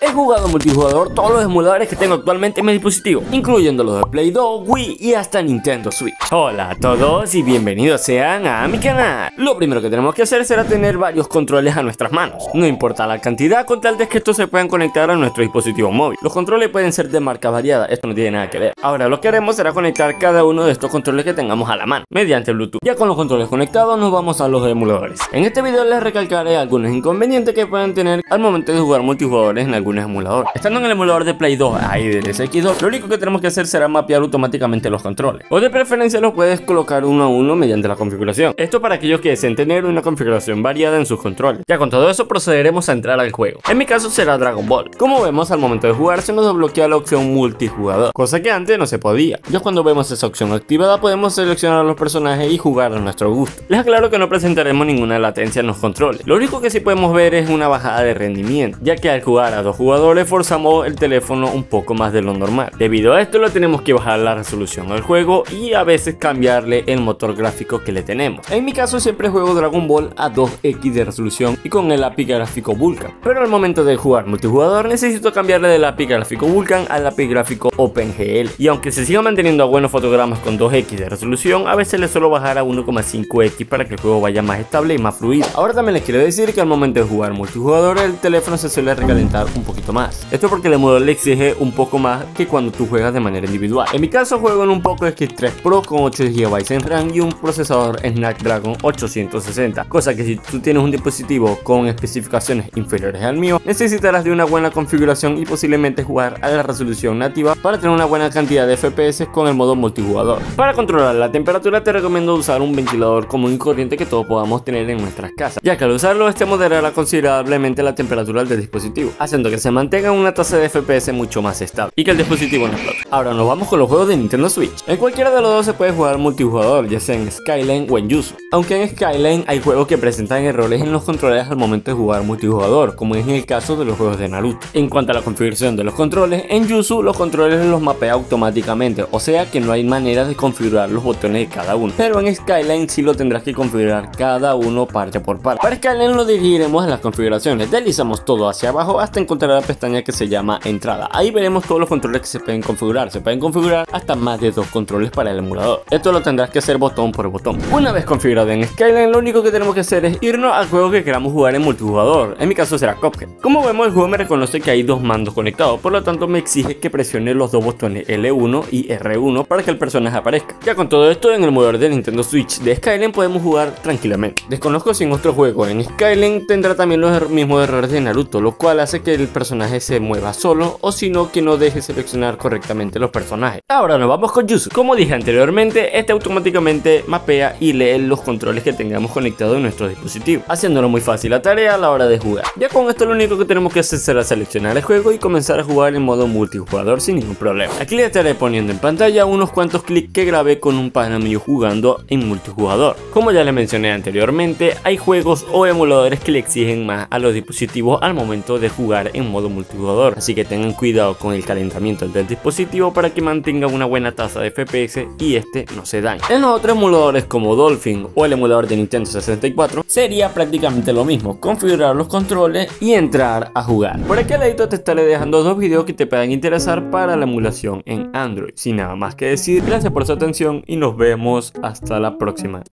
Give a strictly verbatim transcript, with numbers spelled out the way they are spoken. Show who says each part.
Speaker 1: He jugado multijugador todos los emuladores que tengo actualmente en mi dispositivo, incluyendo los de Play dos, Wii y hasta Nintendo Switch. Hola a todos y bienvenidos sean a mi canal. Lo primero que tenemos que hacer será tener varios controles a nuestras manos. No importa la cantidad, con tal de que estos se puedan conectar a nuestro dispositivo móvil. Los controles pueden ser de marca variada, esto no tiene nada que ver. Ahora lo que haremos será conectar cada uno de estos controles que tengamos a la mano mediante Bluetooth. Ya con los controles conectados nos vamos a los emuladores. En este video les recalcaré algunos inconvenientes que pueden tener al momento de jugar multijugadores en algunos emuladores. Estando en el emulador de Play dos ahí del S X dos, lo único que tenemos que hacer será mapear automáticamente los controles, o de preferencia los puedes colocar uno a uno mediante la configuración. Esto para aquellos que deseen tener una configuración variada en sus controles. Ya con todo eso procederemos a entrar al juego. En mi caso será Dragon Ball. Como vemos, al momento de jugar se nos desbloquea la opción multijugador, cosa que antes no se podía. Ya cuando vemos esa opción activada podemos seleccionar a los personajes y jugar a nuestro gusto. Les aclaro que no presentaremos ninguna latencia en los controles. Lo único que sí podemos ver es una bajada de rendimiento, ya que al jugar a dos jugadores forzamos el teléfono un poco más de lo normal. Debido a esto le tenemos que bajar la resolución al juego y a veces cambiarle el motor gráfico que le tenemos. En mi caso siempre juego Dragon Ball a dos equis de resolución y con el A P I gráfico Vulkan, pero al momento de jugar multijugador necesito cambiarle del A P I gráfico Vulkan al A P I gráfico OpenGL, y aunque se siga manteniendo a buenos fotogramas con dos equis de resolución, a veces le suelo bajar a uno coma cinco equis para que el juego vaya más estable y más fluido. Ahora también les quiero decir que al momento de jugar multijugador el teléfono se suele recalentar un poquito más. Esto porque el emulador le exige un poco más que cuando tú juegas de manera individual. En mi caso juego en un Poco X tres Pro con ocho gigabytes en RAM y un procesador Snapdragon ochocientos sesenta, cosa que si tú tienes un dispositivo con especificaciones inferiores al mío, necesitarás de una buena configuración y posiblemente jugar a la resolución nativa para tener una buena cantidad de F P S con el modo multijugador. Para controlar la temperatura te recomiendo usar un ventilador común y corriente que todos podamos tener en nuestras casas, ya que al usarlo este moderará considerablemente la temperatura del dispositivo, haciendo que se mantenga una tasa de F P S mucho más estable y que el dispositivo no explote. Ahora nos vamos con los juegos de Nintendo Switch. En cualquiera de los dos se puede jugar multijugador, ya sea en Skyline o en Yuzu, aunque en Skyline hay juegos que presentan errores en los controles al momento de jugar multijugador, como es en el caso de los juegos de Naruto. En cuanto a la configuración de los controles, en Yuzu los controles los mapea automáticamente, o sea que no hay manera de configurar los botones de cada uno, pero en Skyline sí lo tendrás que configurar cada uno parte por parte. Para Skyline lo dirigiremos a las configuraciones, deslizamos todo hacia abajo hasta encontrar la pestaña que se llama entrada. Ahí veremos todos los controles que se pueden configurar, se pueden configurar hasta más de dos controles para el emulador. Esto lo tendrás que hacer botón por botón. Una vez configurado en Skyline, lo único que tenemos que hacer es irnos al juego que queramos jugar en multijugador. En mi caso será Cuphead. Como vemos, el juego me reconoce que hay dos mandos conectados, por lo tanto me exige que presione los dos botones L uno y R uno para que el personaje aparezca. Ya con todo esto, en el emulador de Nintendo Switch de Skyline podemos jugar tranquilamente. Desconozco si en otro juego en Skyline tendrá también los mismos errores de Naruto, lo cual hace que el personaje se mueva solo, o si no, que no deje seleccionar correctamente los personajes. Ahora nos vamos con Yuzu. Como dije anteriormente, este automáticamente mapea y lee los controles que tengamos conectados en nuestro dispositivo, haciéndolo muy fácil la tarea a la hora de jugar. Ya con esto lo único que tenemos que hacer será seleccionar el juego y comenzar a jugar en modo multijugador sin ningún problema. Aquí les estaré poniendo en pantalla unos cuantos clics que grabé con un pana mío jugando en multijugador. Como ya les mencioné anteriormente, hay juegos o emuladores que le exigen más a los dispositivos al momento de jugar en modo multijugador, así que tengan cuidado con el calentamiento del dispositivo para que mantenga una buena tasa de F P S y este no se dañe. En los otros emuladores como Dolphin o el emulador de Nintendo sesenta y cuatro sería prácticamente lo mismo, configurar los controles y entrar a jugar. Por aquí al ladito te estaré dejando dos videos que te puedan interesar para la emulación en Android. Sin nada más que decir, gracias por su atención y nos vemos hasta la próxima.